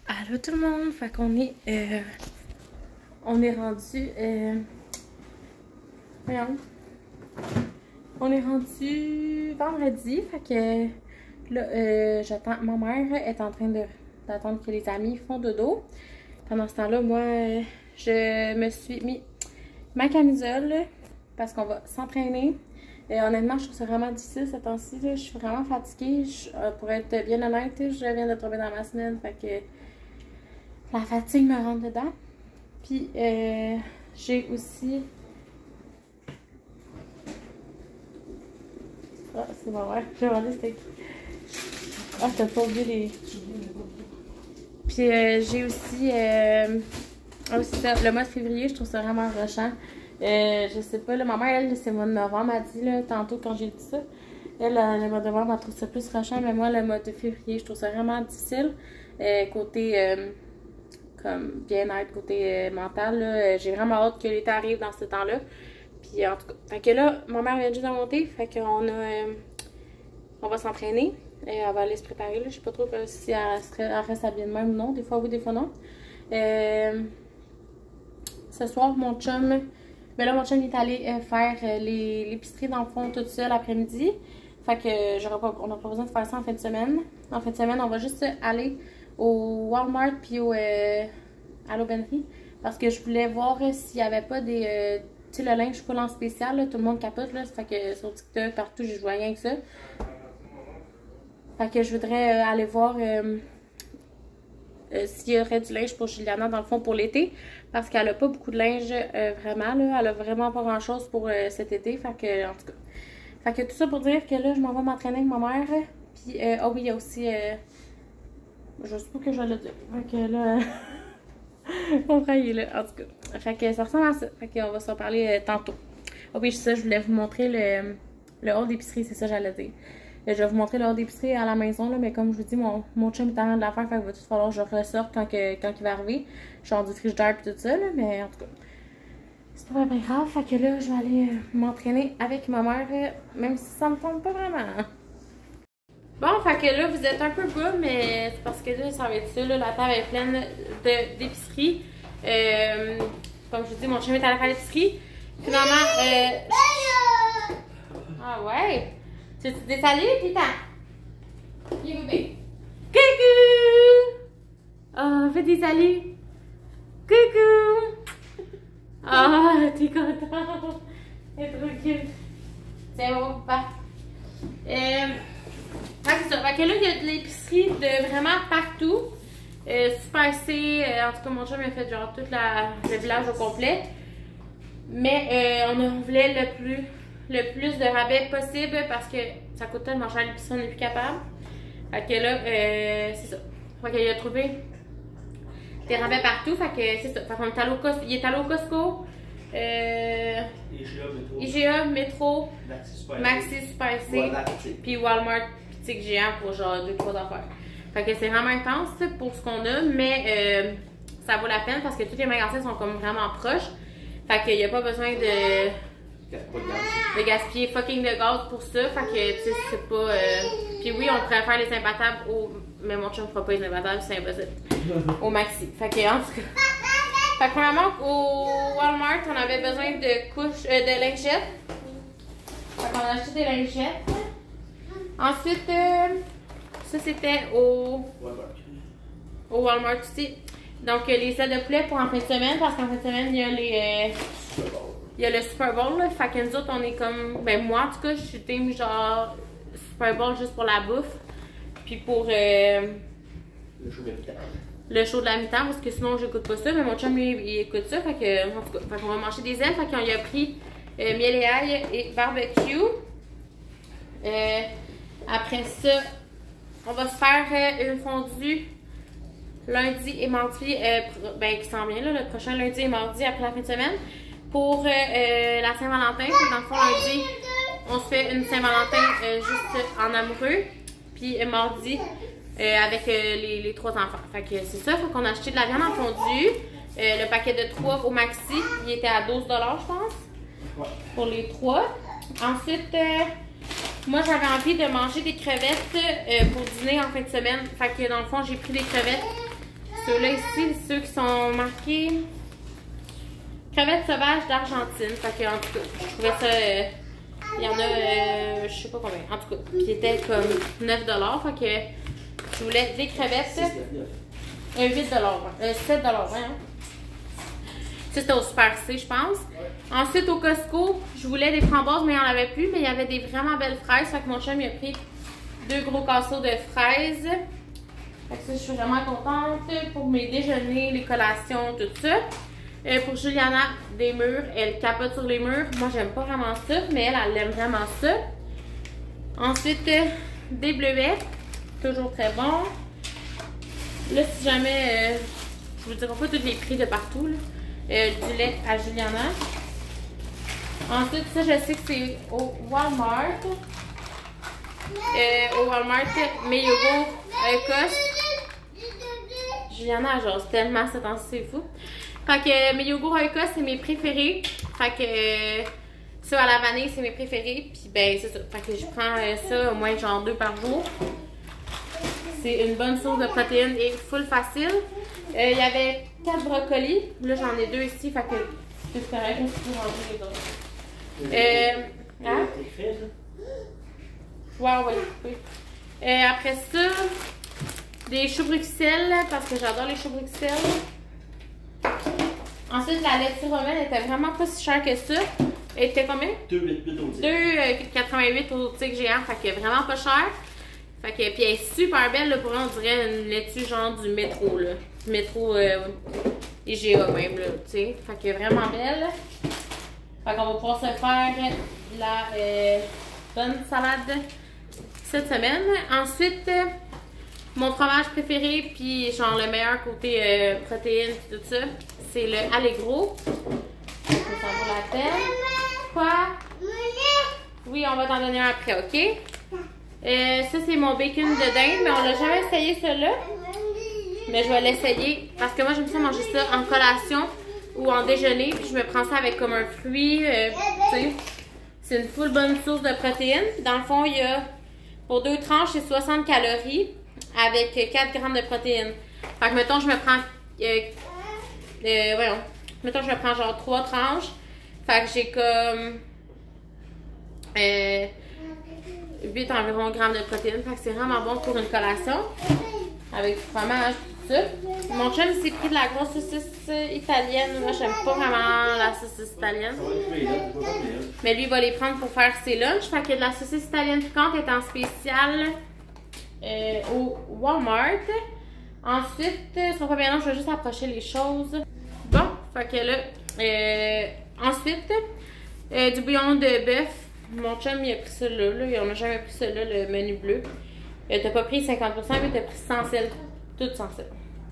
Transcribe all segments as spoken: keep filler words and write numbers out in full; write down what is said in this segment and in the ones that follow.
Allô tout le monde, fait qu'on est, euh, on est rendu, euh, voyons, on est rendu vendredi, fait que là, euh, j'attends, ma mère est en train de d'attendre que les amis font dodo. Pendant ce temps-là, moi, euh, je me suis mis ma camisole parce qu'on va s'entraîner. Et honnêtement, je trouve ça vraiment difficile ce temps-ci. Je suis vraiment fatiguée. Je, euh, pour être bien honnête, je viens de tomber dans ma semaine. Fait que la fatigue me rentre dedans. Puis, euh, j'ai aussi... Ah, c'est bon, ouais. J'ai demandé c'était qui. Ah, t'as pas oublié les... Puis, euh, j'ai aussi... Euh... Ah, aussi ça, le mois de février, je trouve ça vraiment rushant. Euh, je sais pas, là, ma mère, elle, c'est le mois de novembre, elle dit, là, tantôt quand j'ai dit ça. Elle, le mois de novembre, elle trouve ça plus rushant, mais moi, le mois de février, je trouve ça vraiment difficile. Euh, côté, euh, comme, bien-être, côté euh, mental, là, j'ai vraiment hâte que l'été arrive dans ce temps-là. Puis, en tout cas, fait que là, ma mère vient juste de monter, fait qu'on a, euh, on va s'entraîner. Et elle va aller se préparer, là. Je sais pas trop si elle, elle reste habillée de même ou non. Des fois oui, des fois non. Euh, ce soir, mon chum... Mais là, mon chum est allé euh, faire euh, l'épicerie dans le fond toute seule l'après-midi. Fait que euh, pas, on n'a pas besoin de faire ça en fin de semaine. En fin de semaine, on va juste aller au Walmart puis au euh, à l'Aubainerie. Parce que je voulais voir euh, s'il n'y avait pas des... Euh, tu sais, le linge full en spécial, là, tout le monde capote. Là, fait que sur TikTok, partout, je vois rien que ça. Fait que je voudrais euh, aller voir... Euh, Euh, s'il y aurait du linge pour Juliana dans le fond pour l'été, parce qu'elle a pas beaucoup de linge euh, vraiment, là, elle a vraiment pas grand chose pour euh, cet été, fait que, en tout cas, fait que tout ça pour dire que là, je m'en vais m'entraîner avec ma mère, puis, euh, oh oui, il y a aussi, euh, je sais pas que je vais le dire, fait que là, mon frère il est là, en tout cas, fait que ça ressemble à ça, fait qu'on va s'en parler euh, tantôt. Oh oui, c'est ça, je voulais vous montrer le, le hall d'épicerie, c'est ça j'allais dire. Je vais vous montrer le hall d'épicerie à la maison, là, mais comme je vous dis, mon, mon chum est en train de la faire, fait qu'il va tout falloir que je ressorte quand, que, quand il va arriver. Je suis en du frigidaire et tout ça, là, mais en tout cas, c'est pas bien grave. Fait que là, je vais aller euh, m'entraîner avec ma mère, euh, même si ça me tombe pas vraiment. Bon, fait que là, vous êtes un peu bas, mais c'est parce que là, ça va être ça, là, la table est pleine d'épicerie. Euh, comme je vous dis, mon chum est allé faire l'épicerie. Finalement, euh... ah ouais! Tu veux des saluts, Pita? Viens, bébé. Coucou! Oh, fais des saluts. Coucou! Ah, oh, t'es content. C'est trop cute. C'est bon, papa. Euh, ouais, c'est ça. Fait que là, il y a de l'épicerie de vraiment partout. Euh, Super C. Euh, en tout cas, mon chum a fait genre tout la, le village au complet. Mais euh, on, a, on voulait le plus... le plus de rabais possible parce que ça coûte tellement cher l'épicerie, on n'est plus capable. Fait que là, euh, c'est ça. Fait qu'il a trouvé des rabais partout. Fait que c'est ça. Fait qu'on est allé au Costco. Il est allé au Costco. Euh, I G A, Métro. I G A, Métro. Maxi Super, Maxi Super C. Voilà. Puis Walmart, Petit Géant pour genre deux, trois affaires. Fait que c'est vraiment intense pour ce qu'on a, mais euh, ça vaut la peine parce que tous les magasins sont comme vraiment proches. Fait qu'il n'y a pas besoin de. de gaspiller fucking de gaz pour ça, fait que tu sais c'est pas euh... puis oui on pourrait faire les imbattables au... mais mon chum fera pas les imbattables, c'est impossible au maxi, fait que en tout cas fait que premièrement au Walmart on avait besoin de couches euh, de lingettes, fait qu'on a acheté des lingettes. Ensuite euh... ça c'était au Walmart au Walmart aussi, donc euh, les ailes de poulet pour en fin de semaine, parce qu'en fin de semaine il y a les euh... il y a le Super Bowl, là, fait que nous autres, on est comme... Ben moi, en tout cas, je suis team genre Super Bowl juste pour la bouffe. Puis pour... Euh, le show de la mi-temps. Le show de la mi-temps, parce que sinon, j'écoute pas ça. Mais mon chum, lui, il écoute ça. Fait que, en tout cas, fait qu'on va manger des ailes. Fait qu'on y a pris euh, miel et ail et barbecue. Euh, après ça, on va se faire euh, une fondue lundi et mardi. Euh, ben, qui s'en vient, là, le prochain lundi et mardi après la fin de semaine. Pour euh, euh, la Saint-Valentin, dans le fond, lundi, on se fait une Saint-Valentin euh, juste en amoureux. Puis euh, mardi, euh, avec euh, les, les trois enfants. Fait que c'est ça, faut qu'on a acheté de la viande en fondue. Euh, le paquet de trois au maxi, il était à douze dollars, je pense. Ouais. Pour les trois. Ensuite, euh, moi, j'avais envie de manger des crevettes euh, pour dîner en fin de semaine. Fait que dans le fond, j'ai pris des crevettes Ceux-là ici, ceux qui sont marqués crevettes sauvages d'Argentine. Fait que, en tout cas, je trouvais ça. Euh, il y en a, euh, je sais pas combien, en tout cas, qui étaient comme neuf dollars. Fait que je voulais des crevettes. Euh, huit dollars, euh, sept dollars, ouais, hein. Ça, c'était au Super C, je pense. Ensuite, au Costco, je voulais des framboises, mais il n'y en avait plus. Mais il y avait des vraiment belles fraises. Fait que mon chum, il a pris deux gros casseaux de fraises. Fait que ça, je suis vraiment contente. Pour mes déjeuners, les collations, tout ça. Euh, pour Juliana, des murs. Elle capote sur les murs. Moi, j'aime pas vraiment ça, mais elle, elle aime vraiment ça. Ensuite, euh, des bleuets. Toujours très bon. Là, si jamais, euh, je vous dirai pas tous les prix de partout, là. Euh, du lait à Juliana. Ensuite, ça, je sais que c'est au Walmart. Euh, au Walmart, mes yogourts Oikos. Juliana, genre, c'est tellement ce temps-ci, c'est fou. Fait que mes yogourts Oikos, c'est mes préférés. Fait que euh, ça à la vanille, c'est mes préférés. Puis ben, c'est ça. Fait que je prends euh, ça au moins genre deux par jour. C'est une bonne source de protéines et full facile. Il euh, y avait quatre brocolis. Là, j'en ai deux ici. Fait que c'est correct. Je peux ranger les autres. Euh, hein? Ouais, ouais, oui. Euh, après ça, des choux Bruxelles, parce que j'adore les choux Bruxelles. Ensuite, la laitue romaine était vraiment pas si chère que ça. Elle était combien? deux virgule huit au tigre. deux quatre-vingt-huit au tigre géant, fait que vraiment pas cher. Fait que, puis elle est super belle, là, pour moi, on dirait une laitue genre du métro, là. Du métro euh, I G A même, là, tu sais. Fait que vraiment belle. Fait qu'on va pouvoir se faire la euh, bonne salade cette semaine. Ensuite, euh, mon fromage préféré, puis genre le meilleur côté euh, protéines et tout ça, c'est le Allegro. Ça vaut la peine. Quoi? Oui, on va t'en donner un après, ok? Euh, ça, c'est mon bacon de dinde, mais on l'a jamais essayé celui-là. Mais je vais l'essayer parce que moi, j'aime ça manger ça en collation ou en déjeuner. Puis je me prends ça avec comme un fruit, euh, tu sais. C'est une full bonne source de protéines. Puis dans le fond, il y a, pour deux tranches, c'est soixante calories avec quatre grammes de protéines. Fait que, mettons, je me prends, euh, euh, voyons, mettons, je me prends genre trois tranches. Fait que j'ai comme, euh, huit environ grammes de protéines. Fait que c'est vraiment bon pour une collation. Avec du fromage, tout ça. Mon chum s'est pris de la grosse saucisse italienne. Moi, j'aime pas vraiment la saucisse italienne. Mais lui, il va les prendre pour faire ses lunchs. Fait que de la saucisse italienne piquante est en spécial euh, au Walmart. Ensuite, ça sera pas bien long, je vais juste approcher les choses. Bon, fait que là, euh, ensuite, euh, du bouillon de bœuf. Mon chum, il a pris celui-là. Là. On n'a jamais pris celui-là, le menu bleu. Euh, t'as pas pris cinquante pour cent, mais t'as pris sans sel. Tout sans sel.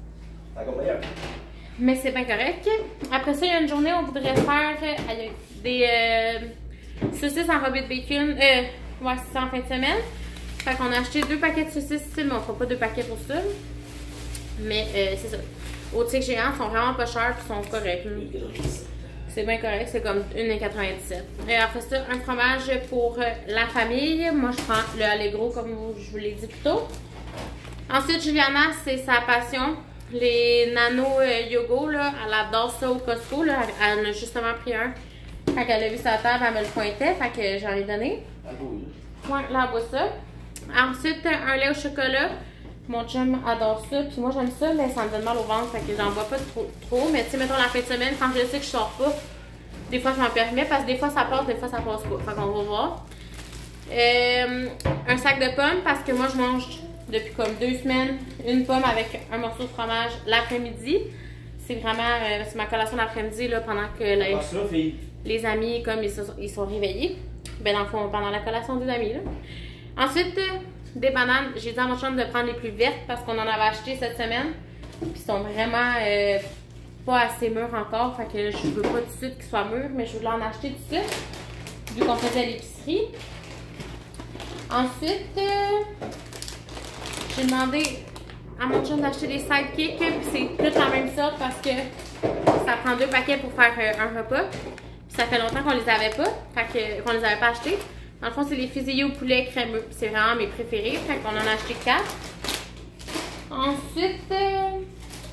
Mais c'est bien correct. Après ça, il y a une journée où on voudrait faire euh, des euh, saucisses enrobées de bacon. Euh, ouais, c'est ça en fin de semaine. Fait qu'on a acheté deux paquets de saucisses ici, mais on fera pas deux paquets pour ça. Mais euh, c'est ça. Au tigre géant, ils sont vraiment pas chers et sont corrects. C'est bien correct, c'est comme un virgule quatre-vingt-dix-sept. Et après ça, un fromage pour la famille. Moi, je prends le Allegro, comme je vous l'ai dit plus tôt. Ensuite, Juliana, c'est sa passion. Les nano yogo, là, elle adore ça au Costco. Là. Elle en a justement pris un. Quand elle a vu sa table, elle me le pointait. Fait que j'en ai donné. Ouais, là, elle boit ça. Ensuite, un lait au chocolat. Mon chum adore ça, puis moi j'aime ça, mais ça me donne mal au ventre, fait que j'en bois pas trop, trop. Mais tu sais, mettons la fin de semaine, quand je sais que je sors pas, des fois je m'en permets, parce que des fois ça passe, des fois ça passe pas. Fait qu'on va voir. Euh, un sac de pommes, parce que moi je mange depuis comme deux semaines une pomme avec un morceau de fromage l'après-midi. C'est vraiment, euh, c'est ma collation l'après-midi, là, pendant que les, ça, les amis, comme ils, se, ils sont réveillés. Ben dans le fond, pendant la collation des amis, là. Ensuite, des bananes, j'ai dit à mon chum de prendre les plus vertes parce qu'on en avait acheté cette semaine. Puis ils sont vraiment euh, pas assez mûrs encore. Fait que je veux pas tout de suite qu'ils soient mûrs, mais je voulais en acheter tout de suite. Vu qu'on faisait à l'épicerie. Ensuite, euh, j'ai demandé à mon chum d'acheter des sidekicks. Puis c'est toutes la même sorte parce que ça prend deux paquets pour faire euh, un repas. Puis ça fait longtemps qu'on les avait pas. Fait que qu'on les avait pas achetés. Dans le fond, c'est les fusillés au poulet crémeux. C'est vraiment mes préférés. Fait qu'on en a acheté quatre. Ensuite, euh,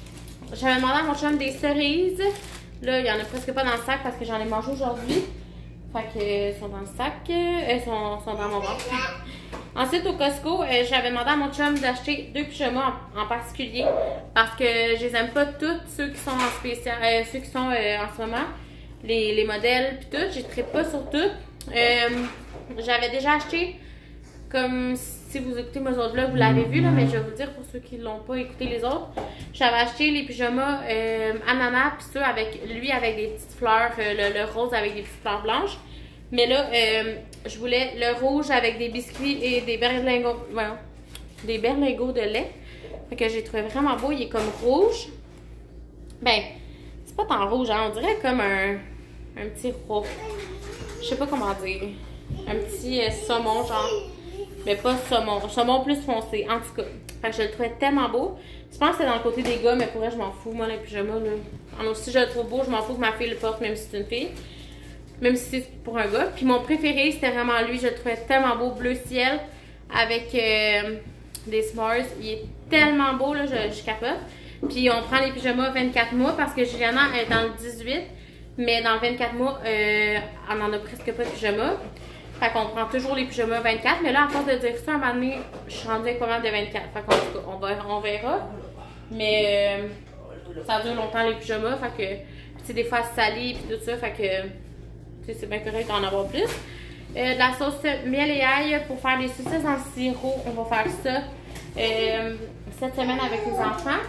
j'avais demandé à mon chum des cerises. Là, il n'y en a presque pas dans le sac parce que j'en ai mangé aujourd'hui. Fait qu'elles sont dans le sac. Elles sont, sont dans mon ventre. Ensuite, au Costco, euh, j'avais demandé à mon chum d'acheter deux pyjamas en, en particulier. Parce que je les aime pas toutes, ceux qui sont en spécial, euh, ceux qui sont euh, en ce moment. Les, les modèles pis tout. Je ne traite pas sur toutes. Euh, j'avais déjà acheté, comme si vous écoutez mes autres vlogs, vous l'avez vu, là, mais je vais vous dire pour ceux qui ne l'ont pas écouté les autres. J'avais acheté les pyjamas euh, ananas, puis ceux avec lui avec des petites fleurs, euh, le, le rose avec des petites fleurs blanches. Mais là, euh, je voulais le rouge avec des biscuits et des berlingots, voilà, des berlingots de lait. Fait que j'ai trouvé vraiment beau, il est comme rouge. Ben, c'est pas tant rouge, hein, on dirait comme un, un petit roux. Je sais pas comment dire. Un petit euh, saumon, genre. Mais pas saumon. Saumon plus foncé, en tout cas. Fait que je le trouvais tellement beau. Je pense que c'est dans le côté des gars, mais pour vrai, je m'en fous. Moi, les pyjamas, là. Alors, si je le trouve beau, je m'en fous que ma fille le porte, même si c'est une fille. Même si c'est pour un gars. Puis mon préféré, c'était vraiment lui. Je le trouvais tellement beau. Bleu ciel. Avec euh, des s'mores. Il est tellement beau, là. Je, je capote. Puis on prend les pyjamas vingt-quatre mois parce que Juliana est dans le dix-huit. Mais dans le vingt-quatre mois, euh, on n'en a presque pas de pyjamas. Fait qu'on prend toujours les pyjamas vingt-quatre. Mais là, à force de dire ça, à un moment donné, je suis rendue avec pas mal de vingt-quatre. Fait qu'on tout cas, on, va, on verra. Mais euh, ça dure longtemps les pyjamas. Fait que, tu sais, des fois, ça salit et tout ça. Fait que, tu sais, c'est bien correct d'en avoir plus. Euh, de la sauce miel et ail pour faire des saucisses en sirop. On va faire ça euh, cette semaine avec les enfants.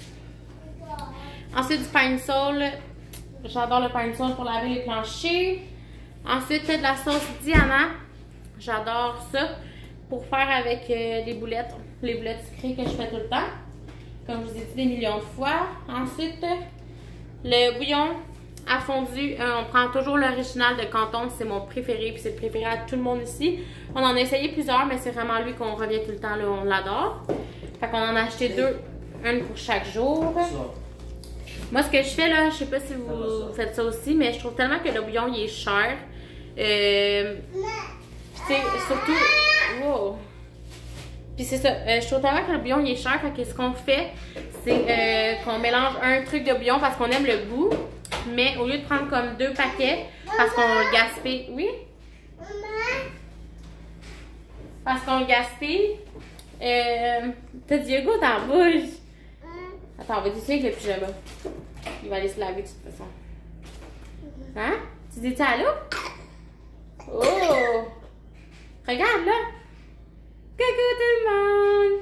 Ensuite, du pine sol. J'adore le pine sol pour laver les planchers. Ensuite, de la sauce Diana. J'adore ça pour faire avec euh, les boulettes. Les boulettes sucrées que je fais tout le temps. Comme je vous ai dit des millions de fois. Ensuite, le bouillon à fondu. Euh, on prend toujours l'original de Canton. C'est mon préféré. Puis c'est le préféré à tout le monde ici. On en a essayé plusieurs, mais c'est vraiment lui qu'on revient tout le temps. Là, on l'adore. Fait qu'on en a acheté deux. Une pour chaque jour. Moi, ce que je fais là, je sais pas si vous faites ça aussi, mais je trouve tellement que le bouillon il est cher. Euh, tu sais, surtout. Wow! Puis c'est ça, euh, je trouve tellement que le bouillon il est cher, fait que ce qu'on fait, c'est euh, qu'on mélange un truc de bouillon parce qu'on aime le goût, mais au lieu de prendre comme deux paquets, parce qu'on le gaspille. Oui? Parce qu'on le gaspille. Euh, T'as du yogourt dans la bouche. Attends, on va décider avec le pyjama. Il va aller se laver de toute façon. Hein? Tu dis ça allô? Oh! Regarde là! Coucou tout le monde!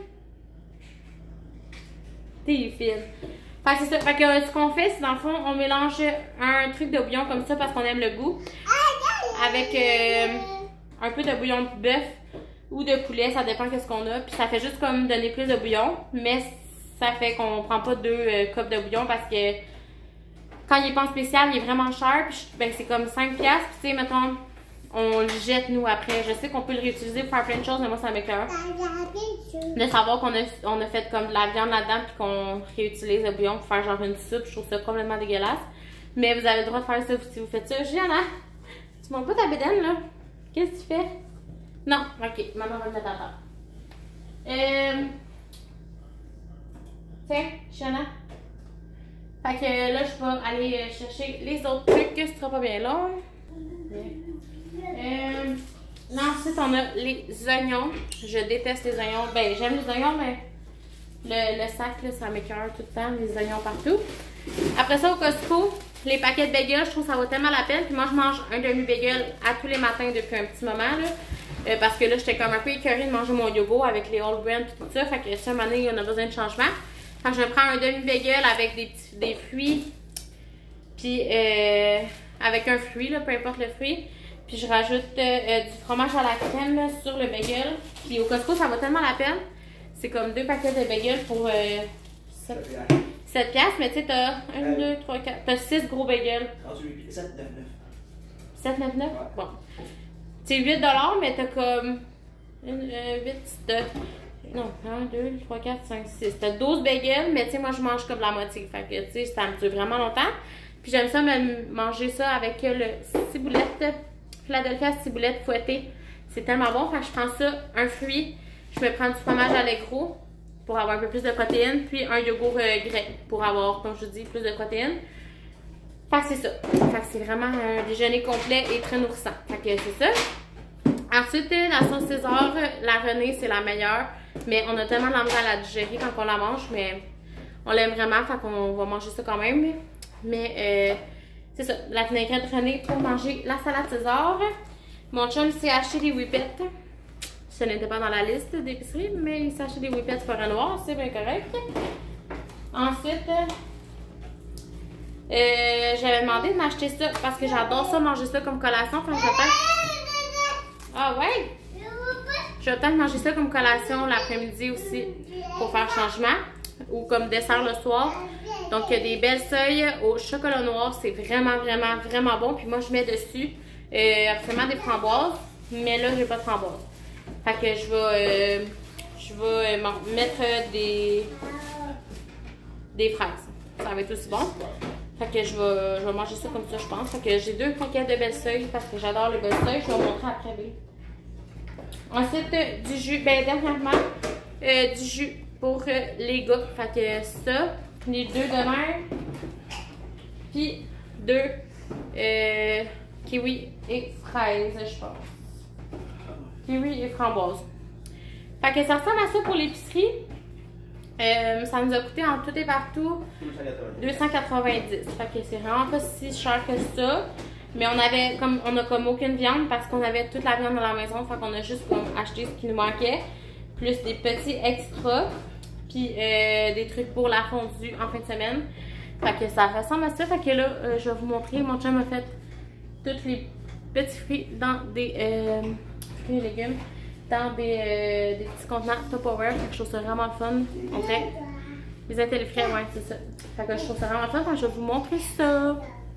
T'es fine. Fait que c'est ça. Fait que ce qu'on fait, c'est dans le fond, on mélange un truc de bouillon comme ça parce qu'on aime le goût. Avec euh, un peu de bouillon de bœuf ou de poulet, ça dépend de ce qu'on a. Puis ça fait juste comme donner plus de bouillon. Mais ça fait qu'on prend pas deux euh, copes de bouillon parce que quand il est pas en spécial, il est vraiment cher. Puis ben, c'est comme cinq piastres. Puis tu sais, mettons, on le jette nous après. Je sais qu'on peut le réutiliser pour faire plein de choses, mais moi ça m'écoeure. De savoir qu'on a, on a fait comme de la viande là-dedans puis qu'on réutilise le bouillon pour faire genre une soupe, je trouve ça complètement dégueulasse. Mais vous avez le droit de faire ça si vous faites ça. Juliana, tu montes pas ta bédaine là? Qu'est-ce que tu fais? Non, ok, maman va le mettre à terre. Euh... Tiens, Juliana. Fait que là, je vais aller chercher les autres trucs, ce sera pas bien long. Euh, là, ensuite, on a les oignons. Je déteste les oignons. Ben, j'aime les oignons, mais le, le sac, là, ça m'écoeure tout le temps, les oignons partout. Après ça, au Costco, les paquets de bagels, je trouve que ça vaut tellement la peine. Puis moi, je mange un demi-bagel à tous les matins depuis un petit moment, là. Euh, parce que là, j'étais comme un peu écœurée de manger mon yogourt avec les All Brand et tout ça. Fait que cette année, on a besoin de changement. Fait que je prends un demi-bagel avec des, petits, des fruits. Puis, euh, avec un fruit, là, peu importe le fruit. Puis je rajoute euh, du fromage à la crème là, sur le bagel. Puis au Costco, ça vaut tellement la peine. C'est comme deux paquets de bagels pour euh, sept piastres. Mais tu sais, t'as un, deux, trois, quatre. T'as six gros bagels. sept neuf neuf. sept neuf neuf? Bon. C'est huit dollars, mais t'as comme une, euh, huit, t'as... Non, un, deux, trois, quatre, cinq, six. T'as douze bagels, mais tu sais, moi, je mange comme la moitié. Fait que, tu sais, ça me dure vraiment longtemps. Puis j'aime ça me manger ça avec le ciboulette, Philadelphia ciboulette fouettée. C'est tellement bon. Fait que je prends ça, un fruit. Je me prends du fromage à l'aigro. pour avoir un peu plus de protéines, puis un yogourt euh, grec pour avoir, comme je vous dis, plus de protéines. Fait que c'est ça. Fait que c'est vraiment un déjeuner complet et très nourrissant. Fait que c'est ça. Ensuite, la sauce César, la Renée, c'est la meilleure. Mais on a tellement de la misère à la digérer quand on la mange, mais on l'aime vraiment, fait qu'on va manger ça quand même. Mais euh, c'est ça, la vinaigrette Renée pour manger la salade César. Mon chum s'est acheté des whippets. Ce n'était pas dans la liste d'épicerie, mais il s'est acheté des whippets forêt noire, c'est bien correct. Ensuite, euh, j'avais demandé de m'acheter ça parce que j'adore ça, manger ça comme collation. Quand je Ah ouais? Je vais peut-être manger ça comme collation l'après-midi aussi pour faire changement ou comme dessert le soir. Donc, il y a des belles feuilles au chocolat noir. C'est vraiment, vraiment, vraiment bon. Puis moi, je mets dessus euh, absolument des framboises. Mais là, j'ai pas de framboises. Fait que je vais, euh, je vais euh, mettre des, des fraises. Ça va être aussi bon. Fait que je vais, je vais manger ça comme ça, je pense. Fait que j'ai deux paquets de belles feuilles parce que j'adore les belles feuilles. Je vais vous montrer après. Ensuite, euh, du jus. Ben, dernièrement, euh, du jus pour euh, les gars. Fait que ça, les deux de même. Puis deux euh, kiwi et fraises, je pense. Kiwi et framboise. Fait que ça ressemble à ça pour l'épicerie. Euh, ça nous a coûté en tout et partout deux cent quatre-vingt-dix. Fait que c'est vraiment pas si cher que ça. Mais on avait comme on a comme aucune viande parce qu'on avait toute la viande dans la maison. Fait qu'on a juste comme acheté ce qui nous manquait. Plus des petits extras. Puis euh, des trucs pour la fondue en fin de semaine. Fait que ça ressemble à ça. Fait que là, euh, je vais vous montrer. Mon chum a fait tous les petits fruits dans des euh, fruits et légumes. Dans des, euh, des petits contenants Tupperware. Fait que je trouve ça vraiment fun. On dirait les intellets frais, ouais, c'est ça. Fait que je trouve ça vraiment fun. Fait que je vais vous montrer ça.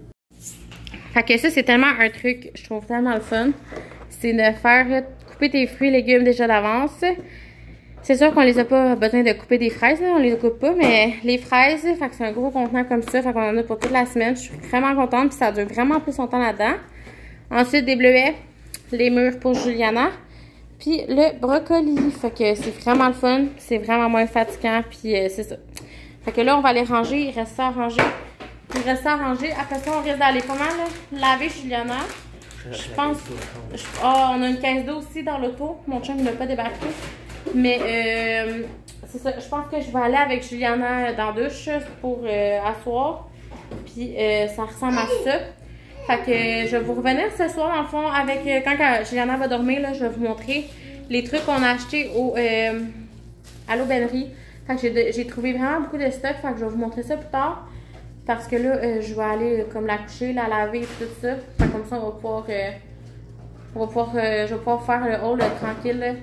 Fait que ça, c'est tellement un truc, je trouve tellement le fun. C'est de faire couper tes fruits et légumes déjà d'avance. C'est sûr qu'on les a pas besoin de couper des fraises, là, on les coupe pas, mais les fraises, fait que c'est un gros contenant comme ça, fait qu'on en a pour toute la semaine. Je suis vraiment contente, puis ça dure vraiment plus longtemps là-dedans. Ensuite, des bleuets, les mûres pour Juliana, puis le brocoli. Fait que c'est vraiment le fun, c'est vraiment moins fatigant, puis euh, c'est ça. Fait que là, on va les ranger, il reste ça à ranger. Il reste ça à ranger. Après ça, on risque d'aller pas mal là, laver Juliana. Je pense. Je, oh, on a une caisse d'eau aussi dans l'auto. Mon chum ne l'a pas débarqué. Mais euh, c'est ça. Je pense que je vais aller avec Juliana dans la douche pour euh, asseoir. Puis euh, ça ressemble à ça. Fait que je vais vous revenir ce soir dans le fond avec. Euh, quand, quand Juliana va dormir, là, je vais vous montrer les trucs qu'on a achetés au, euh, à l'aubainerie. Fait que j'ai trouvé vraiment beaucoup de stock. Fait que je vais vous montrer ça plus tard. Parce que là, euh, je vais aller euh, comme la coucher, la laver et tout ça. Fait comme ça, on va pouvoir, euh, on va pouvoir euh, je vais pouvoir faire le haul euh, tranquille. Là,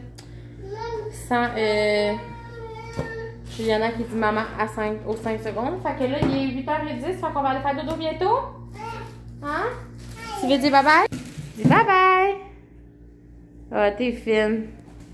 sans euh, Juliana qui dit maman à cinq, aux cinq secondes. Fait que là, il est huit heures dix. Fait qu'on va aller faire dodo bientôt. Hein? Tu veux dire bye bye? Dis bye bye! Ah, oh, t'es fine.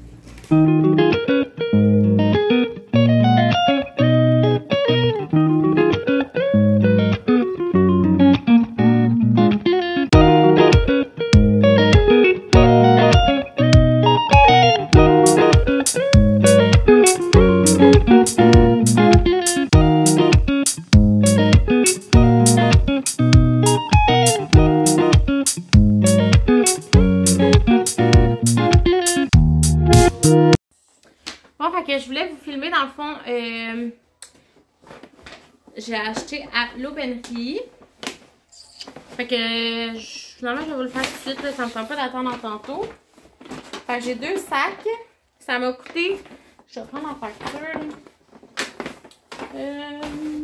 Que je voulais vous filmer dans le fond, euh, j'ai acheté à l'aubainerie. Fait que je, finalement je vais vous le faire tout de suite, là, ça me tente pas d'attendre tantôt. Fait que j'ai deux sacs. Ça m'a coûté. Je vais prendre la facture. Euh,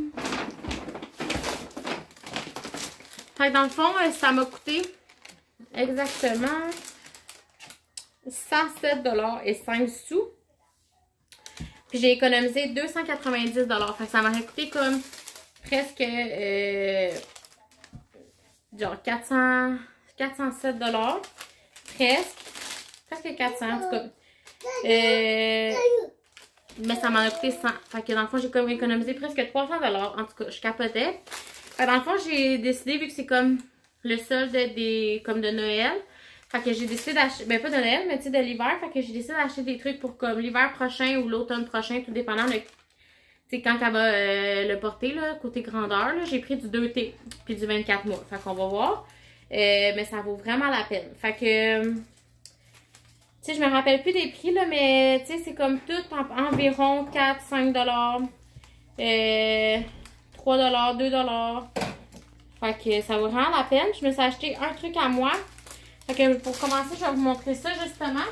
fait que dans le fond, ça m'a coûté exactement cent sept dollars et cinq sous. Puis j'ai économisé deux cent quatre-vingt-dix dollars. Fait que ça m'aurait coûté comme presque euh, genre quatre cents, quatre cent sept dollars. Presque. Presque quatre cents en tout cas. Euh, mais ça m'en a coûté cent. Fait que dans le fond, j'ai comme économisé presque trois cents dollars. En tout cas, je capotais. Fait que dans le fond, j'ai décidé, vu que c'est comme le solde des, comme de Noël. Fait que j'ai décidé d'acheter, ben pas de Noël, mais tu sais de l'hiver. Fait que j'ai décidé d'acheter des trucs pour comme l'hiver prochain ou l'automne prochain, tout dépendant de, tu sais, quand elle va euh, le porter, là, côté grandeur. J'ai pris du deux T puis du vingt-quatre mois. Fait qu'on va voir. Euh, mais ça vaut vraiment la peine. Fait que, tu sais, je me rappelle plus des prix, là, mais tu sais, c'est comme tout en, environ quatre à cinq dollars. Euh, trois dollars, deux dollars. Fait que ça vaut vraiment la peine. Je me suis acheté un truc à moi. Fait que pour commencer, je vais vous montrer ça justement.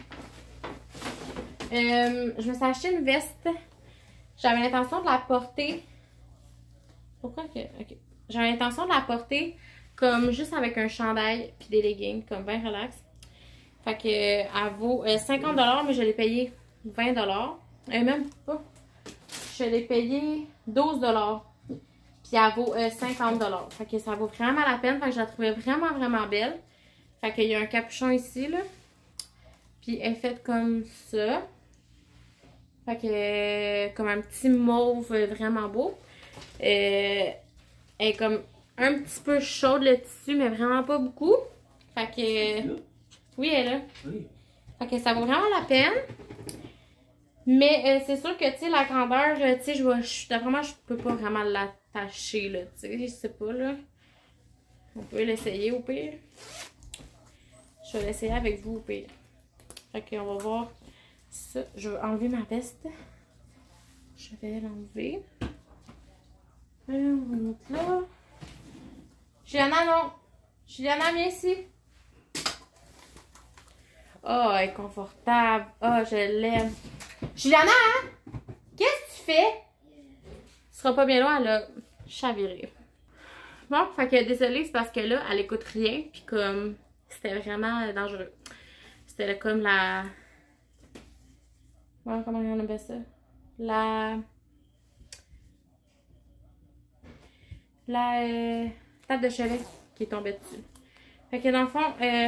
Euh, je me suis acheté une veste. J'avais l'intention de la porter. Pourquoi que. Ok. J'avais l'intention de la porter comme juste avec un chandail puis des leggings, comme bien relax. Fait que elle vaut euh, cinquante dollars, mais je l'ai payé vingt dollars. Et euh, même pas. Je l'ai payé douze dollars. Puis elle vaut euh, cinquante dollars. Fait que ça vaut vraiment la peine. Fait que je la trouvais vraiment, vraiment belle. Fait qu'il y a un capuchon ici, là. Puis elle est faite comme ça. Fait que, euh, comme un petit mauve vraiment beau. Euh, elle est comme un petit peu chaude le tissu, mais vraiment pas beaucoup. Fait que, euh, oui, elle est là. Oui. Fait que ça vaut vraiment la peine. Mais euh, c'est sûr que, tu sais, la grandeur, tu sais, je vais, d'après moi, je peux pas vraiment l'attacher, là, tu sais, je sais pas, là. On peut l'essayer au pire. Je vais l'essayer avec vous au pire. Fait qu'on va voir ça. Je vais enlever ma veste. Je vais l'enlever. On va mettre là. Juliana, non. Juliana, viens ici. Oh, elle est confortable. Oh, je l'aime. Juliana, hein? Qu'est-ce que tu fais? Ce sera pas bien loin, elle a chaviré. Bon, fait que désolée, c'est parce que là, elle écoute rien. Puis comme, c'était vraiment dangereux. C'était comme la... Ouais, comment on appelle ça? La... La euh, table de chevet qui est tombée dessus. Fait que dans le fond, euh...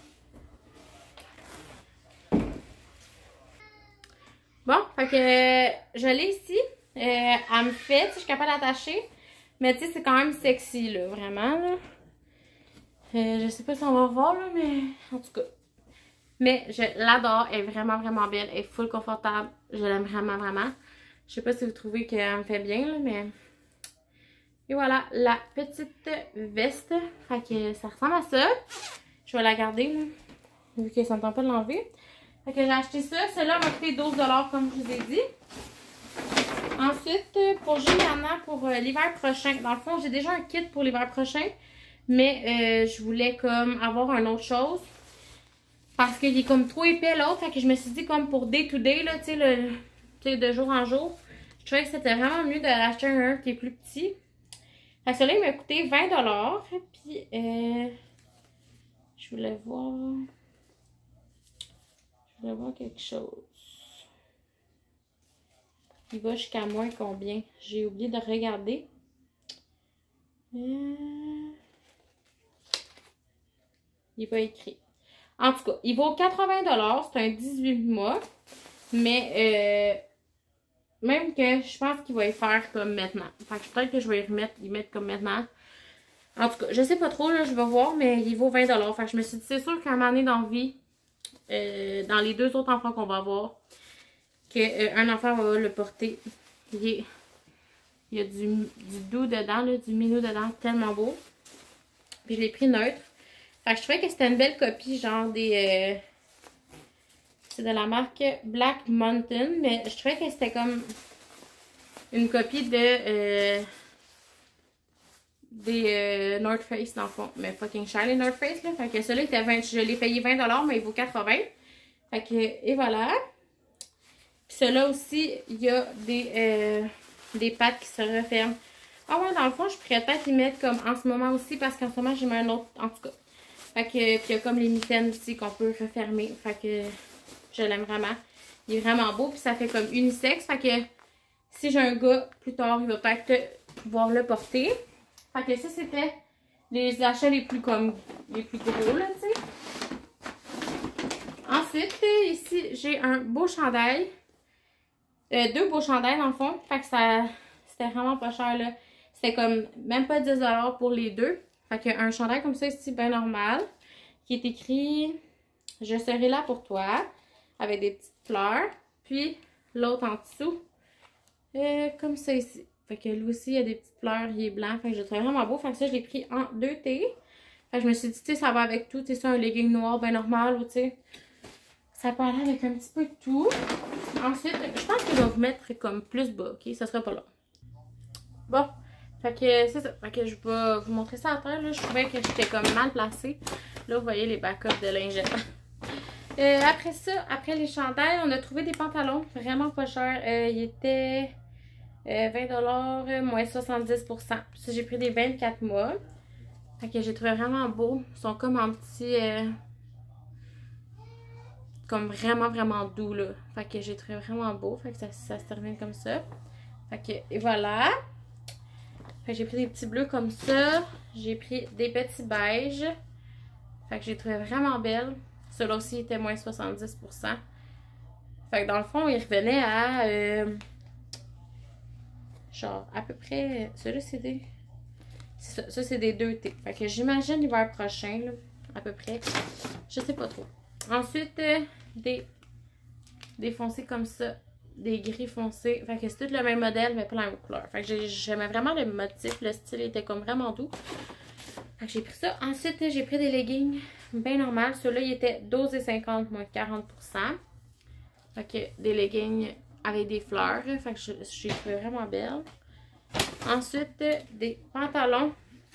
bon, fait que euh, je l'ai ici. Euh, elle me fait, je suis capable d'attacher. Mais tu sais, c'est quand même sexy, là, vraiment, là. Euh, je sais pas si on va voir, là, mais en tout cas. Mais je l'adore, elle est vraiment, vraiment belle. Elle est full confortable. Je l'aime vraiment, vraiment. Je sais pas si vous trouvez qu'elle me fait bien, là, mais... Et voilà, la petite veste. Fait que ça ressemble à ça. Je vais la garder, là, vu que ça ne tente pas de l'enlever. Fait que j'ai acheté ça. Celle-là m'a coûté douze dollars, comme je vous ai dit. Ensuite, pour Juliana, pour euh, l'hiver prochain. Dans le fond, j'ai déjà un kit pour l'hiver prochain. Mais euh, je voulais comme avoir une autre chose. Parce qu'il est comme trop épais l'autre. Fait que je me suis dit comme pour day to day, là, tu sais, le, tu sais, de jour en jour. Je trouvais que c'était vraiment mieux d'acheter un qui est plus petit. Fait que celui-là, il m'a coûté vingt dollars. Puis, euh, je voulais voir... Je voulais voir quelque chose. Il va jusqu'à moins combien? J'ai oublié de regarder. Euh... Il n'est pas écrit. En tout cas, il vaut quatre-vingts dollars. C'est un dix-huit mois. Mais euh, même que je pense qu'il va y faire comme maintenant. Fait que peut-être que je vais y remettre, y mettre comme maintenant. En tout cas, je sais pas trop, là, je vais voir, mais il vaut vingt dollars. Fait que je me suis dit, c'est sûr qu'à un moment donné dans la vie, euh, dans les deux autres enfants qu'on va avoir, qu'un euh, enfant va le porter. Il, est, il y a du, du doux dedans, là, du minou dedans, tellement beau. Puis je l'ai pris neutre. Fait que je trouvais que c'était une belle copie, genre des... Euh, c'est de la marque Black Mountain, mais je trouvais que c'était comme une copie de... Euh, des euh, North Face, dans le fond. Mais fucking cher, les North Face, là. Fait que celui-là, était vingt, je l'ai payé vingt dollars, mais il vaut quatre-vingts. Fait que, et voilà. Puis celui-là aussi, il y a des, euh, des pattes qui se referment. Ah ouais, dans le fond, je pourrais peut-être y mettre comme en ce moment aussi, parce qu'en ce moment, j'ai mis un autre, en tout cas. Fait que, puis il y a comme les mitaines aussi qu'on peut refermer. Fait que, je l'aime vraiment. Il est vraiment beau, puis ça fait comme unisexe. Fait que, si j'ai un gars, plus tard, il va peut-être pouvoir le porter. Fait que ça, c'était les achats les plus comme, les plus gros, là, tu sais. Ensuite, ici, j'ai un beau chandail. Euh, deux beaux chandails, dans le fond. Fait que ça, c'était vraiment pas cher, là. C'était comme même pas dix dollars pour les deux. Fait qu'un chandail comme ça ici, bien normal, qui est écrit « Je serai là pour toi » avec des petites fleurs. Puis l'autre en dessous, euh, comme ça ici. Fait que lui aussi, il y a des petites fleurs, il est blanc. Fait que je le trouve vraiment beau. Fait que ça, je l'ai pris en deux T. Fait que je me suis dit, tu sais, ça va avec tout. Tu sais, c'est un legging noir bien normal ou tu sais. Ça peut aller avec un petit peu de tout. Ensuite, je pense que je vais vous mettre comme plus bas, ok? Ça sera pas là. Bon. Fait que c'est ça. Fait que je vais vous montrer ça à terre. Là. Je trouvais que j'étais comme mal placée. Là, vous voyez les backups de lingettes. Euh, après ça, après les chandails, on a trouvé des pantalons vraiment pas chers. Euh, ils étaient euh, vingt dollars moins soixante-dix pour cent. Ça, j'ai pris des vingt-quatre mois. Fait que j'ai trouvé vraiment beau. Ils sont comme en petit... Euh, comme vraiment, vraiment doux, là. Fait que j'ai trouvé vraiment beau. Fait que ça, ça se termine comme ça. Fait que, et voilà. Fait que j'ai pris des petits bleus comme ça. J'ai pris des petits beiges. Fait que j'ai trouvé vraiment belle. Celui-là aussi était moins soixante-dix pour cent. Fait que dans le fond, il revenait à... Euh, genre, à peu près... Celui-là, c'est des... Ça, ça c'est des deux T. Fait que j'imagine l'hiver prochain, là, à peu près. Je sais pas trop. Ensuite, euh, des... Des foncés comme ça. Des gris foncés. Fait que c'est tout le même modèle, mais pas la même couleur. Fait que j'aimais vraiment le motif. Le style était comme vraiment doux. Fait que j'ai pris ça. Ensuite, j'ai pris des leggings bien normal. Ceux-là, ils étaient douze cinquante moins quarante pour cent. Fait que des leggings avec des fleurs. Fait que j'ai trouvé vraiment belle. Ensuite, des pantalons.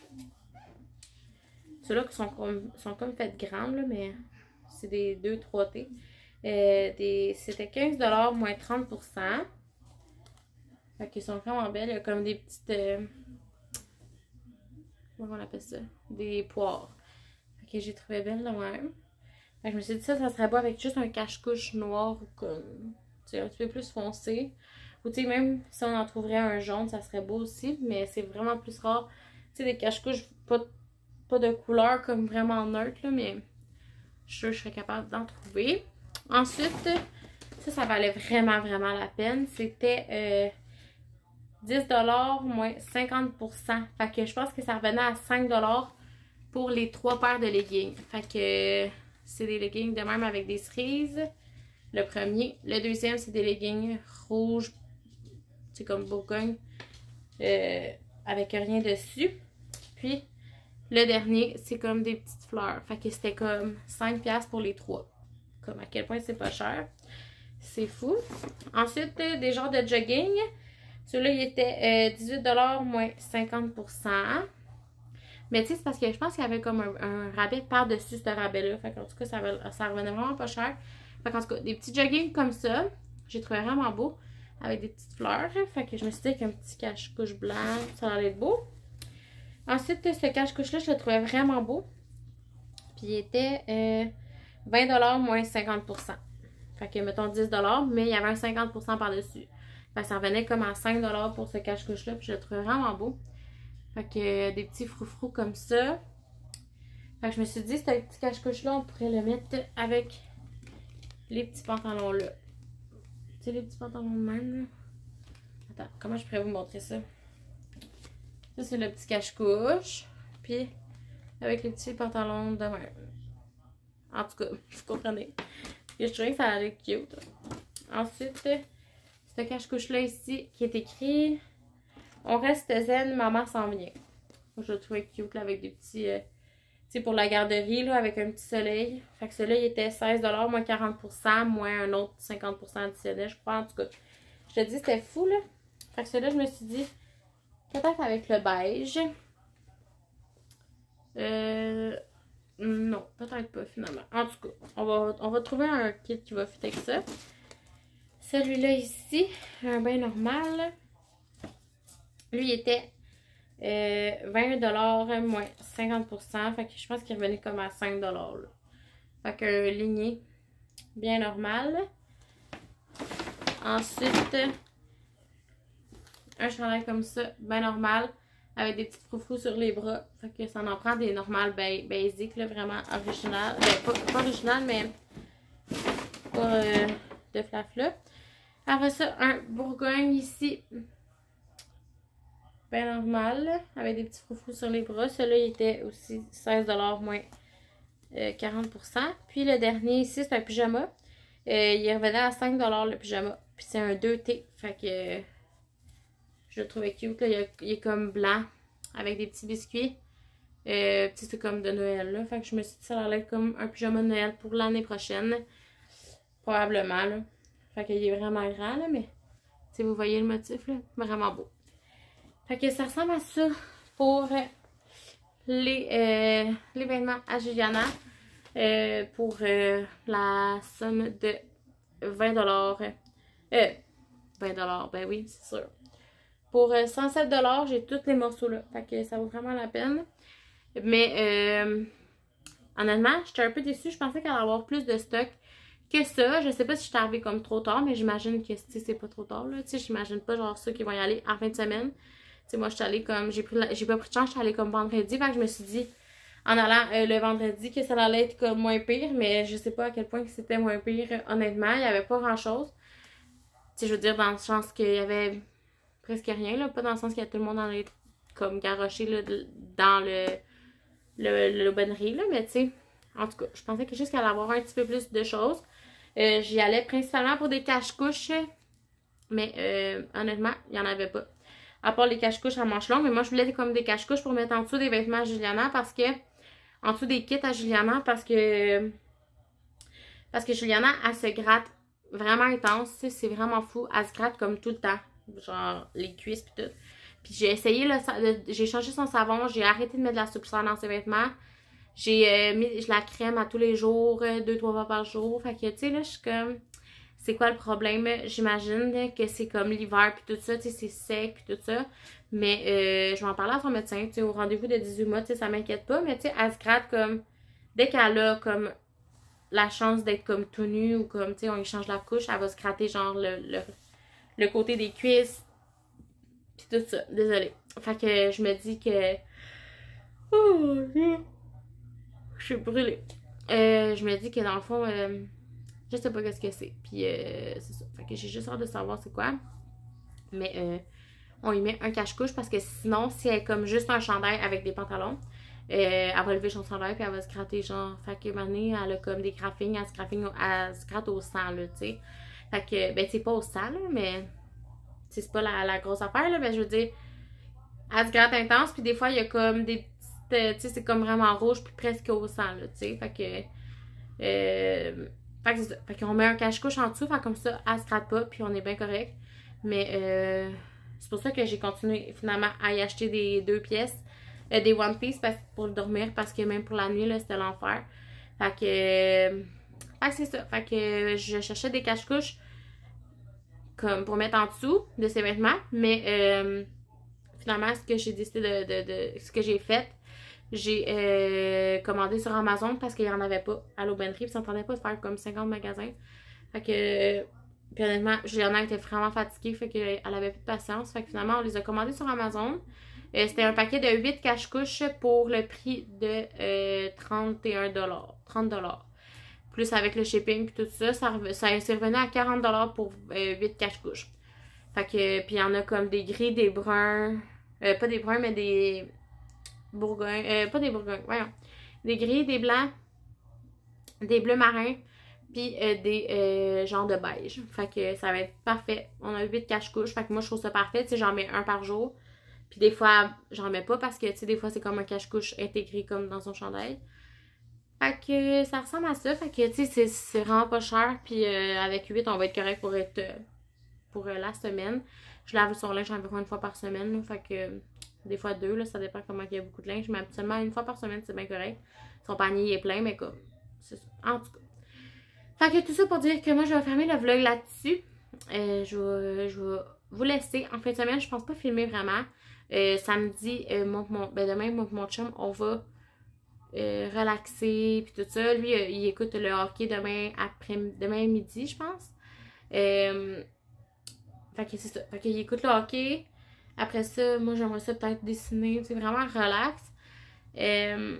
Ceux-là qui sont comme, sont comme faits grandes, là, mais c'est des deux trois T. Euh, C'était quinze dollars moins trente pour cent. Fait qu'ils sont vraiment belles. Il y a comme des petites... Euh, comment on appelle ça? Des poires. Fait que j'ai trouvé belle de même. Fait que je me suis dit ça, ça serait beau avec juste un cache-couche noir ou comme... Tu sais, un petit peu plus foncé. Ou tu sais, même si on en trouverait un jaune, ça serait beau aussi. Mais c'est vraiment plus rare. Tu sais, des cache-couches pas, pas de couleur comme vraiment neutre, là. Mais je suis sûre que je serais capable d'en trouver. Ensuite, ça, ça valait vraiment, vraiment la peine. C'était euh, dix dollars moins cinquante pour cent. Fait que je pense que ça revenait à cinq dollars pour les trois paires de leggings. Fait que c'est des leggings de même avec des cerises. Le premier. Le deuxième, c'est des leggings rouges. C'est comme Bourgogne. Euh, avec rien dessus. Puis, le dernier, c'est comme des petites fleurs. Fait que c'était comme cinq dollars pour les trois. Comme à quel point c'est pas cher. C'est fou. Ensuite, euh, des genres de jogging. Celui-là, il était euh, dix-huit dollars moins cinquante pour cent. Mais tu sais, c'est parce que je pense qu'il y avait comme un, un rabais par-dessus ce rabais-là. Fait qu'en tout cas, ça, ça revenait vraiment pas cher. Fait qu'en tout cas, des petits jogging comme ça. J'ai trouvé vraiment beau. Avec des petites fleurs. Fait que je me suis dit avec un petit cache-couche blanc, ça allait être beau. Ensuite, ce cache-couche-là, je le trouvais vraiment beau. Puis il était euh, vingt dollars moins cinquante pour cent. Fait que mettons dix dollars, mais il y avait un cinquante pour cent par-dessus. Fait que ça revenait comme à cinq dollars pour ce cache-couche-là. Puis je le trouvais vraiment beau. Fait que euh, des petits froufrous comme ça. Fait que je me suis dit, ce petit cache-couche-là, on pourrait le mettre avec les petits pantalons-là. Tu sais, les petits pantalons de même, là. Attends, comment je pourrais vous montrer ça? Ça, c'est le petit cache-couche. Puis, avec les petits pantalons de même. En tout cas, vous comprenez. Et je trouvais que ça allait cute. Ensuite, ce cache-couche-là ici, qui est écrit « On reste zen, maman s'en vient ». Je le trouvais cute, là, avec des petits... Euh, tu sais, pour la garderie, là, avec un petit soleil. Fait que celui-là, il était seize dollars moins quarante pour cent, moins un autre cinquante pour cent additionnel, je crois. En tout cas, je te dis, c'était fou, là. Fait que celui-là, je me suis dit, peut-être avec le beige. Euh... Non, peut-être pas, finalement. En tout cas, on va, on va trouver un kit qui va fitter avec ça. Celui-là ici, un bain normal. Lui, il était euh, vingt dollars moins cinquante pour cent. Fait que je pense qu'il revenait comme à cinq dollars. Là. Fait qu'un ligné bien normal. Ensuite, un chandail comme ça, bien normal. Avec des petits froufrous sur les bras. Fait que ça en prend des normales ba basiques, là, vraiment originales. Ben, pas, pas originales, mais pas euh, de flafla. Après ça, un Bourgogne ici. Bien normal. Avec des petits froufrous sur les bras. Celui-là, il était aussi seize dollars moins euh, quarante pour cent. Puis le dernier ici, c'est un pyjama. Euh, il revenait à cinq dollars le pyjama. Puis c'est un deux T. Fait que euh, je le trouvais cute. Là. Il, a, il est comme blanc avec des petits biscuits. Euh, c'est comme de Noël. Là. Fait que je me suis dit ça allait être comme un pyjama de Noël pour l'année prochaine. Probablement. Là. Fait qu'il est vraiment grand. Là, mais vous voyez le motif. Là, vraiment beau. Fait que ça ressemble à ça pour les, euh, les vêtements à Juliana. Euh, pour euh, la somme de vingt dollars. Euh, vingt dollars, ben oui, c'est sûr. Pour euh, cent sept dollars, j'ai tous les morceaux là. Fait que ça vaut vraiment la peine. Mais euh, honnêtement, j'étais un peu déçue. Je pensais qu'elle allait avoir plus de stock que ça. Je sais pas si je suis arrivée comme trop tard, mais j'imagine que c'est pas trop tard. Tu sais, j'imagine pas genre ceux qui vont y aller en fin de semaine. Tu sais, moi, je suis allée comme. J'ai pris j'ai pas pris de chance, je suis allée comme vendredi. Fait que je me suis dit, en allant euh, le vendredi, que ça allait être comme moins pire, mais je sais pas à quel point c'était moins pire, honnêtement. Il y avait pas grand chose. Tu sais, je veux dire, dans le sens qu'il y avait presque rien, là. Pas dans le sens qu'il y a tout le monde en est comme garoché là, dans le l'aubainerie, là. Mais tu sais, en tout cas, je pensais que juste qu'elle allait avoir un petit peu plus de choses. Euh, J'y allais principalement pour des cache-couches. Mais euh, honnêtement, il n'y en avait pas. À part les cache-couches à manches longues. Mais moi, je voulais comme des cache-couches pour mettre en dessous des vêtements à Juliana parce que en dessous des kits à Juliana parce que parce que Juliana, elle se gratte vraiment intense, c'est vraiment fou, elle se gratte comme tout le temps, genre les cuisses pis tout. Puis j'ai essayé, le, j'ai changé son savon, j'ai arrêté de mettre de la soupe dans ses vêtements, j'ai euh, mis de la crème à tous les jours, deux, trois fois par jour, fait que tu sais là, je suis comme, c'est quoi le problème? J'imagine que c'est comme l'hiver puis tout ça, tu sais, c'est sec puis tout ça. Mais euh, je vais en parler à son médecin, tu sais, au rendez-vous de dix-huit mois, tu sais, ça m'inquiète pas. Mais tu sais, elle se gratte comme, dès qu'elle a comme la chance d'être comme tout nue ou comme, tu sais, on lui change la couche, elle va se gratter genre le, le, le côté des cuisses. Puis tout ça, désolée. Fait que je me dis que... Oh, je suis brûlée. Euh, je me dis que dans le fond... Euh, je sais pas qu'est-ce que c'est. Puis euh, c'est ça. Fait que j'ai juste hâte de savoir c'est quoi. Mais euh, on lui met un cache-couche parce que sinon, si elle est comme juste un chandail avec des pantalons, euh, elle va lever son chandail puis elle va se gratter genre. Fait que maintenant, elle a comme des graphings, elle se, graphing, elle se gratte au sang là, tu sais. Fait que, ben c'est pas au sang là, mais c'est pas la, la grosse affaire là, mais je veux dire, elle se gratte intense puis des fois, il y a comme des petites, tu sais, c'est comme vraiment rouge puis presque au sang là, tu sais. Fait que, euh, Fait que c'est ça. Fait qu'on met un cache-couche en dessous, fait comme ça, elle se gratte pas, puis on est bien correct. Mais euh, c'est pour ça que j'ai continué finalement à y acheter des deux pièces, euh, des One Piece parce, pour dormir, parce que même pour la nuit, là, c'était l'enfer. Fait que, euh, fait que c'est ça. Fait que je cherchais des cache-couches comme pour mettre en dessous de ses vêtements, mais euh, finalement, ce que j'ai décidé de, de, de ce que j'ai fait, j'ai euh, commandé sur Amazon parce qu'il n'y en avait pas à l'aubainerie. Puis ça ne tentait pas de faire comme cinquante magasins. Fait que, puis honnêtement, Juliana était vraiment fatiguée. Fait qu'elle avait plus de patience. Fait que finalement, on les a commandés sur Amazon. Euh, C'était un paquet de huit cache-couches pour le prix de euh, trente et un dollars. trente dollars. Plus avec le shipping puis tout ça, ça, ça s'est revenu à quarante dollars pour euh, huit cache-couches. Fait que, puis il y en a comme des gris, des bruns. Euh, pas des bruns, mais des... Bourgogne, euh, pas des Bourgognes, voyons. Des gris, des blancs, des bleus marins, puis euh, des euh, genres de beige. Fait que ça va être parfait. On a huit cache-couches, fait que moi je trouve ça parfait. Tu sais, j'en mets un par jour. Puis des fois, j'en mets pas parce que, tu sais, des fois c'est comme un cache-couche intégré comme dans son chandail. Fait que ça ressemble à ça. Fait que, tu sais, c'est vraiment pas cher. Puis euh, avec huit, on va être correct pour être euh, pour euh, la semaine. Je lave son linge environ une fois par semaine. Là, fait que... Des fois deux, là, ça dépend comment il y a beaucoup de linge. Mais habituellement, une fois par semaine, c'est bien correct. Son panier est plein, mais comme, c'est ça. En tout cas. Fait que tout ça pour dire que moi, je vais fermer le vlog là-dessus. Euh, je, vais, je vais vous laisser. En fin de semaine, je pense pas filmer vraiment. Euh, samedi, euh, mon, mon, ben demain, mon, mon chum, on va euh, relaxer. Puis tout ça. Lui, euh, il écoute le hockey demain après demain midi, je pense. Euh, fait que c'est ça. Fait qu'il écoute le hockey. Après ça, moi, j'aimerais ça peut-être dessiner, c'est vraiment relax. Euh,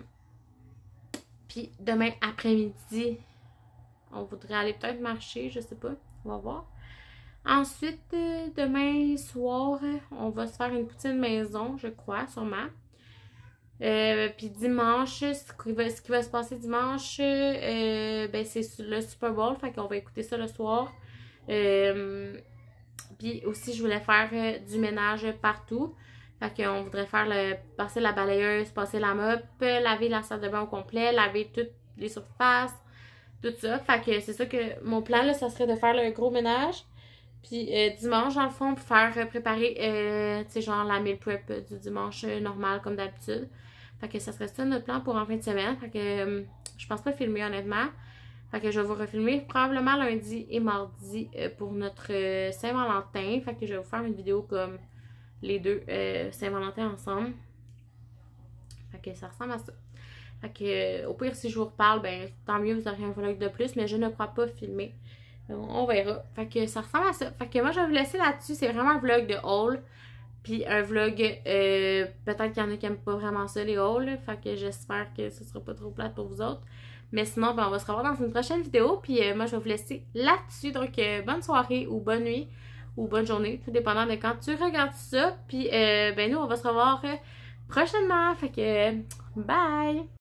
Puis demain après-midi, on voudrait aller peut-être marcher, je sais pas, on va voir. Ensuite, euh, demain soir, on va se faire une poutine maison, je crois, sûrement. Euh, puis dimanche, ce qui, va, ce qui va se passer dimanche, euh, ben c'est le Super Bowl, fait qu'on va écouter ça le soir. Euh, puis aussi, je voulais faire euh, du ménage partout. Fait qu'on voudrait faire le, passer la balayeuse, passer la mop, laver la salle de bain au complet, laver toutes les surfaces, tout ça. Fait que c'est ça que mon plan, là, ça serait de faire le gros ménage. Puis euh, dimanche, dans le fond, pour faire euh, préparer, euh, tu sais, genre la meal prep euh, du dimanche euh, normal, comme d'habitude. Fait que ça serait ça notre plan pour en fin de semaine. Fait que euh, je pense pas filmer, honnêtement. Fait que je vais vous refilmer probablement lundi et mardi euh, pour notre euh, Saint-Valentin. Fait que je vais vous faire une vidéo comme les deux euh, Saint-Valentin ensemble. Fait que ça ressemble à ça. Fait que euh, au pire, si je vous reparle, ben tant mieux, vous aurez un vlog de plus. Mais je ne crois pas filmer. On verra. Fait que ça ressemble à ça. Fait que moi, je vais vous laisser là-dessus. C'est vraiment un vlog de haul. Puis un vlog, euh, peut-être qu'il y en a qui n'aiment pas vraiment ça, les hauls. Fait que j'espère que ce sera pas trop plate pour vous autres. Mais sinon, ben, on va se revoir dans une prochaine vidéo. Puis euh, moi, je vais vous laisser là-dessus. Donc, euh, bonne soirée ou bonne nuit ou bonne journée. Tout dépendant de quand tu regardes ça. Puis, euh, ben nous, on va se revoir euh, prochainement. Fait que, bye!